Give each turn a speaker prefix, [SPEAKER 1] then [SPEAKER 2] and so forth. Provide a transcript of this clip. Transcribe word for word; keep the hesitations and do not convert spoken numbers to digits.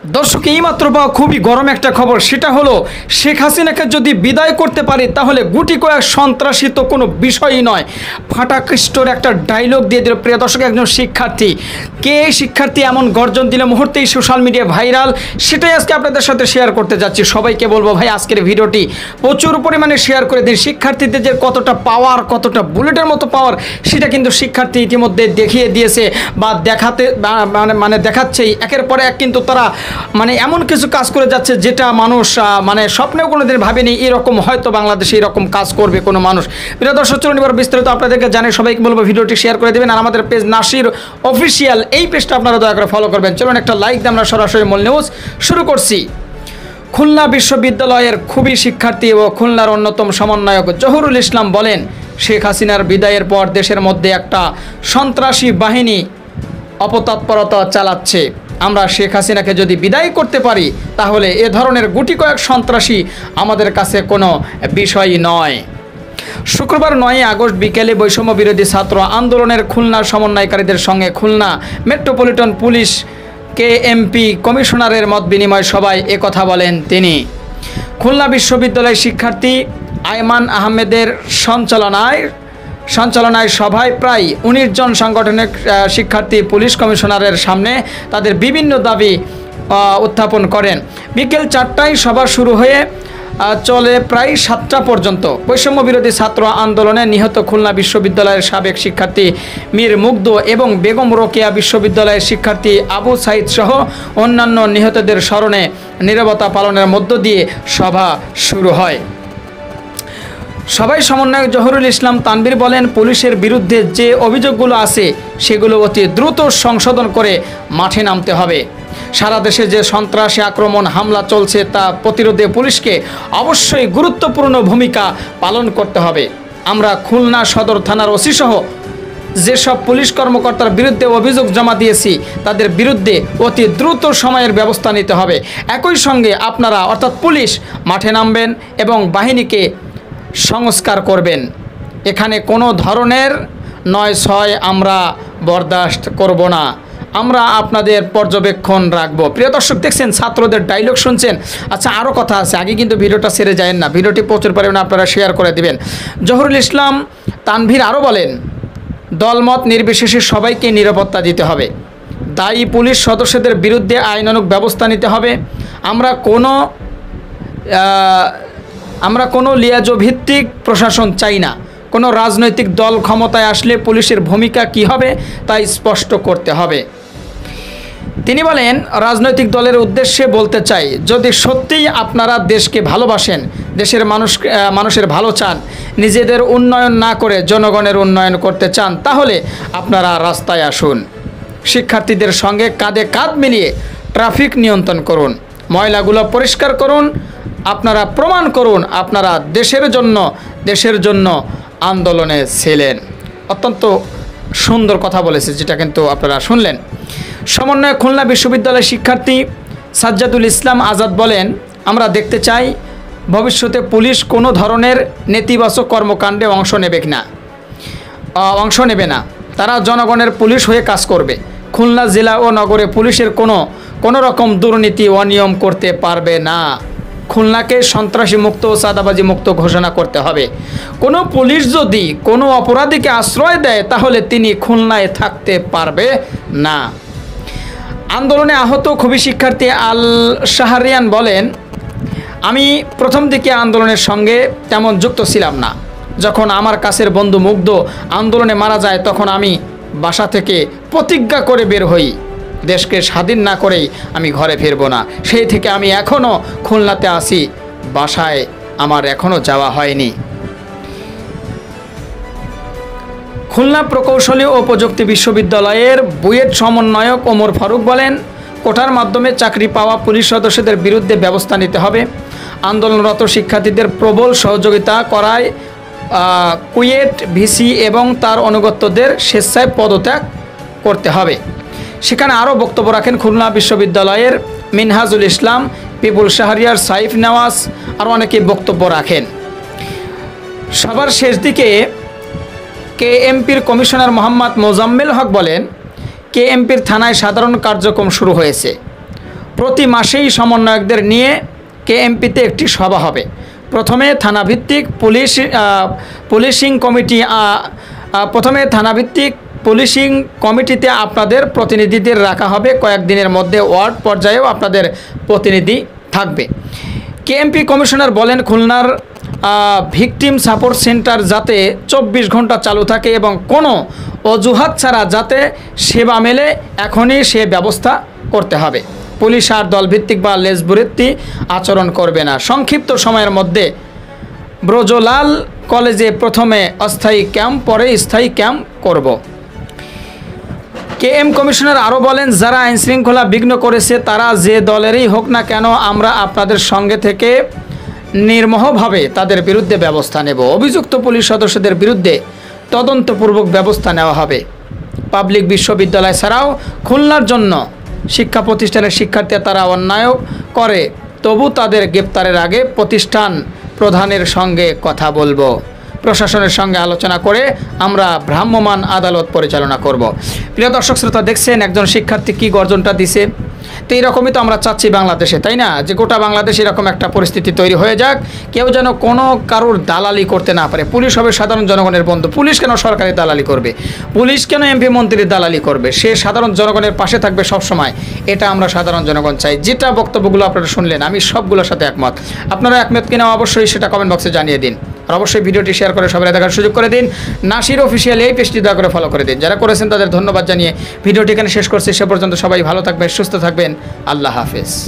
[SPEAKER 1] দর্শক এইমাত্র পাওয়া খুবই গরম একটা খবর, সেটা হলো শেখ হাসিনাকে যদি বিদায় করতে পারি তাহলে গুটি কয়েক সন্ত্রাসী তো কোনো বিষয়ই নয়। ফাটাকৃষ্টর একটা ডায়লগ দিয়ে দিল প্রিয় দর্শক একজন শিক্ষার্থী। কে শিক্ষার্থী এমন গর্জন দিলে মুহূর্তেই সোশ্যাল মিডিয়া ভাইরাল, সেটাই আজকে আপনাদের সাথে শেয়ার করতে যাচ্ছি। সবাইকে বলবো ভাই আজকের ভিডিওটি প্রচুর পরিমাণে শেয়ার করে দিন। শিক্ষার্থীদের যে কতটা পাওয়ার, কতটা বুলেটের মতো পাওয়ার, সেটা কিন্তু শিক্ষার্থী ইতিমধ্যে দেখিয়ে দিয়েছে বা দেখাতে মানে মানে দেখাচ্ছেই। একের পরে এক কিন্তু তারা মানে এমন কিছু কাজ করে যাচ্ছে যেটা মানুষ মানে স্বপ্নেও কোনোদিন ভাবেনি এরকম হয়তো বাংলাদেশে এরকম কাজ করবে কোনো মানুষ। প্রিয় দর্শক চলুন এবার বিস্তারিত আপনাদেরকে জানিয়ে সবাইকে বলবো ভিডিওটি শেয়ার করে দেবেন। আর আমাদের পেজ নাসির অফিসিয়াল এই পেজটা আপনারা দয়া করে ফলো করবেন। চলুন একটা লাইক দিয়ে আমরা সরাসরি মূল নিউজ শুরু করছি। খুলনা বিশ্ববিদ্যালয়ের খুবই শিক্ষার্থী ও খুলনার অন্যতম সমন্বয়ক জহুরুল ইসলাম বলেন, শেখ হাসিনার বিদায়ের পর দেশের মধ্যে একটা সন্ত্রাসী বাহিনী অপতৎপরতা চালাচ্ছে। আমরা শেখ হাসিনাকে যদি বিদায় করতে পারি তাহলে এ ধরনের গুটি কয়েক সন্ত্রাসী আমাদের কাছে কোনো বিষয় নয়। শুক্রবার নয়ই আগস্ট বিকেলে বৈষম্য বিরোধী ছাত্র আন্দোলনের খুলনার সমন্বয়কারীদের সঙ্গে খুলনা মেট্রোপলিটন পুলিশ কেএমপি কমিশনারের মত বিনিময় সভায় একথা বলেন তিনি। খুলনা বিশ্ববিদ্যালয়ের শিক্ষার্থী আয়মান আহমেদের সঞ্চালনায় সঞ্চালনায় সভায় প্রায় উনিশ জন সাংগঠনিক শিক্ষার্থী পুলিশ কমিশনারের সামনে তাদের বিভিন্ন দাবি উত্থাপন করেন। বিকেল চারটায় সভা শুরু হয়ে চলে প্রায় সাতটা পর্যন্ত। বৈষম্য বিরোধী ছাত্র আন্দোলনে নিহত খুলনা বিশ্ববিদ্যালয়ের সাবেক শিক্ষার্থী মীর মুগ্ধ এবং বেগম রোকেয়া বিশ্ববিদ্যালয়ের শিক্ষার্থী আবু সাইদ সহ অন্যান্য নিহতদের স্মরণে নীরবতা পালনের মধ্য দিয়ে সভা শুরু হয়। সবাই সমন্বয়ক জহুরুল ইসলাম তানভীর বলেন, পুলিশের বিরুদ্ধে যে অভিযোগগুলো আছে সেগুলো অতি দ্রুত সংশোধন করে মাঠে নামতে হবে। সারা দেশে যে সন্ত্রাসী আক্রমণ হামলা চলছে তা প্রতিরোধে পুলিশকে অবশ্যই গুরুত্বপূর্ণ ভূমিকা পালন করতে হবে। আমরা খুলনা সদর থানার ওসি সহ যেসব পুলিশ কর্মকর্তার বিরুদ্ধে অভিযোগ জমা দিয়েছি তাদের বিরুদ্ধে অতি দ্রুত সময়ের ব্যবস্থা নিতে হবে। একই সঙ্গে আপনারা অর্থাৎ পুলিশ মাঠে নামবেন এবং বাহিনীকে সংস্কার করবেন। এখানে কোনো ধরনের নয় ছয় আমরা বরদাস্ত করব না, আমরা আপনাদের পর্যবেক্ষণ রাখবো। প্রিয় দর্শক দেখছেন ছাত্রদের ডায়লগ শুনছেন। আচ্ছা আরও কথা আছে, আগে কিন্তু ভিডিওটা ছেড়ে যায় না, ভিডিওটি প্রচুর পরিমাণে আপনারা শেয়ার করে দিবেন। জহুরুল ইসলাম তানভীর আরও বলেন, দলমত নির্বিশেষে সবাইকে নিরাপত্তা দিতে হবে। দায়ী পুলিশ সদস্যদের বিরুদ্ধে আইনানুগ ব্যবস্থা নিতে হবে। আমরা কোনো আমরা কোনো লিয়াজো ভিত্তিক প্রশাসন চাই না। কোনো রাজনৈতিক দল ক্ষমতায় আসলে পুলিশের ভূমিকা কী হবে তা স্পষ্ট করতে হবে। তিনি বলেন, রাজনৈতিক দলের উদ্দেশ্যে বলতে চাই, যদি সত্যিই আপনারা দেশকে ভালোবাসেন, দেশের মানুষ মানুষের ভালো চান, নিজেদের উন্নয়ন না করে জনগণের উন্নয়ন করতে চান, তাহলে আপনারা রাস্তায় আসুন। শিক্ষার্থীদের সঙ্গে কাঁধে কাঁধ মিলিয়ে ট্রাফিক নিয়ন্ত্রণ করুন, ময়লাগুলো পরিষ্কার করুন। আপনারা প্রমাণ করুন আপনারা দেশের জন্য দেশের জন্য আন্দোলনে ছিলেন। অত্যন্ত সুন্দর কথা বলেছে, যেটা কিন্তু আপনারা শুনলেন। সমন্বয়ে খুলনা বিশ্ববিদ্যালয়ের শিক্ষার্থী সাজ্জাদুল ইসলাম আজাদ বলেন, আমরা দেখতে চাই ভবিষ্যতে পুলিশ কোনো ধরনের নেতিবাচক কর্মকাণ্ডে অংশ নেবে না অংশ নেবে না তারা জনগণের পুলিশ হয়ে কাজ করবে। খুলনা জেলা ও নগরে পুলিশের কোনো কোনো রকম দুর্নীতি অনিয়ম করতে পারবে না। খুলনাকে সন্ত্রাসী মুক্ত ও চাঁদাবাজি মুক্ত ঘোষণা করতে হবে। কোনো পুলিশ যদি কোনো অপরাধীকে আশ্রয় দেয় তাহলে তিনি খুলনায় থাকতে পারবে না। আন্দোলনে আহত খুবই শিক্ষার্থী আল শাহরিয়ান বলেন, আমি প্রথম দিকে আন্দোলনের সঙ্গে তেমন যুক্ত ছিলাম না। যখন আমার কাছের বন্ধু মুগ্ধ আন্দোলনে মারা যায় তখন আমি বাসা থেকে প্রতিজ্ঞা করে বের হই, দেশকে স্বাধীন না করেই আমি ঘরে ফিরব না। সেই থেকে আমি এখনও খুলনাতে আছি, বাসায় আমার এখনও যাওয়া হয়নি। খুলনা প্রকৌশলী ও প্রযুক্তি বিশ্ববিদ্যালয়ের বুয়েট সমন্বয়ক ওমর ফারুক বলেন, কোটার মাধ্যমে চাকরি পাওয়া পুলিশ সদস্যদের বিরুদ্ধে ব্যবস্থা নিতে হবে। আন্দোলনরত শিক্ষার্থীদের প্রবল সহযোগিতা করায় কুয়েট ভিসি এবং তার অনুগত্যদের স্বেচ্ছায় পদত্যাগ করতে হবে। সেখানে আরও বক্তব্য রাখেন খুলনা বিশ্ববিদ্যালয়ের মিনহাজুল ইসলাম, পিপুল শাহরিয়ার, সাইফ নওয়াজ আর অনেকে বক্তব্য রাখেন। সবার শেষ দিকে কেএমপির কমিশনার মোহাম্মদ মোজাম্মেল হক বলেন, কেএমপির থানায় সাধারণ কার্যক্রম শুরু হয়েছে। প্রতি মাসেই সমন্বয়কদের নিয়ে কেএমপিতে একটি সভা হবে। প্রথমে থানাভিত্তিক পুলিশ পুলিশিং কমিটি প্রথমে থানাভিত্তিক পুলিশিং কমিটিতে আপনাদের প্রতিনিধিদের রাখা হবে। কয়েকদিনের মধ্যে ওয়ার্ড পর্যায়েও আপনাদের প্রতিনিধি থাকবে। কেএমপি কমিশনার বলেন, খুলনার ভিকটিম সাপোর্ট সেন্টার যাতে চব্বিশ ঘন্টা চালু থাকে এবং কোনো অজুহাত ছাড়া যাতে সেবা মেলে, এখনই সে ব্যবস্থা করতে হবে। পুলিশ আর দলভিত্তিক বা লেজবুরেত্তি আচরণ করবে না। সংক্ষিপ্ত সময়ের মধ্যে ব্রজলাল কলেজে প্রথমে অস্থায়ী ক্যাম্প, পরে স্থায়ী ক্যাম্প করব। কে এম কমিশনার আরও বলেন, যারা আইনশৃঙ্খলা বিঘ্ন করেছে তারা যে দলেরই হোক না কেন, আমরা আপনাদের সঙ্গে থেকে নির্মোহভাবে তাদের বিরুদ্ধে ব্যবস্থা নেব। অভিযুক্ত পুলিশ সদস্যদের বিরুদ্ধে তদন্তপূর্বক ব্যবস্থা নেওয়া হবে। পাবলিক বিশ্ববিদ্যালয় ছাড়াও খুলনার জন্য শিক্ষা প্রতিষ্ঠানের শিক্ষার্থীরা তারা অন্যায় করে, তবু তাদের গ্রেপ্তারের আগে প্রতিষ্ঠান প্রধানের সঙ্গে কথা বলবো, প্রশাসনের সঙ্গে আলোচনা করে আমরা ভ্রাম্যমাণ আদালত পরিচালনা করব। প্রিয় দর্শক শ্রোতা, দেখছেন একজন শিক্ষার্থী কী গর্জনটা দিছে। তো এইরকমই তো আমরা চাচ্ছি বাংলাদেশে, তাই না? যে গোটা বাংলাদেশে এরকম একটা পরিস্থিতি তৈরি হয়ে যাক, কেউ যেন কোনো কারোর দালালি করতে না পারে। পুলিশ হবে সাধারণ জনগণের বন্ধু। পুলিশ কেন সরকারি দালালি করবে? পুলিশ কেন এমপি মন্ত্রীর দালালি করবে? সে সাধারণ জনগণের পাশে থাকবে সব সময়। এটা আমরা সাধারণ জনগণ চাই। যেটা বক্তব্যগুলো আপনারা শুনলেন, আমি সবগুলোর সাথে একমত। আপনারা একমত কিনা অবশ্যই সেটা কমেন্ট বক্সে জানিয়ে দিন। আর অবশ্যই ভিডিওটি শেয়ার করে সবাই দেখার সুযোগ করে দিন। নাসির অফিসিয়াল এই পেজটি দয়া করে ফলো করে দিন। যারা করেছেন তাদের ধন্যবাদ জানিয়ে ভিডিওটি এখানে শেষ করছি। সে পর্যন্ত সবাই ভালো থাকবেন, সুস্থ থাকবেন। আল্লাহ হাফেজ।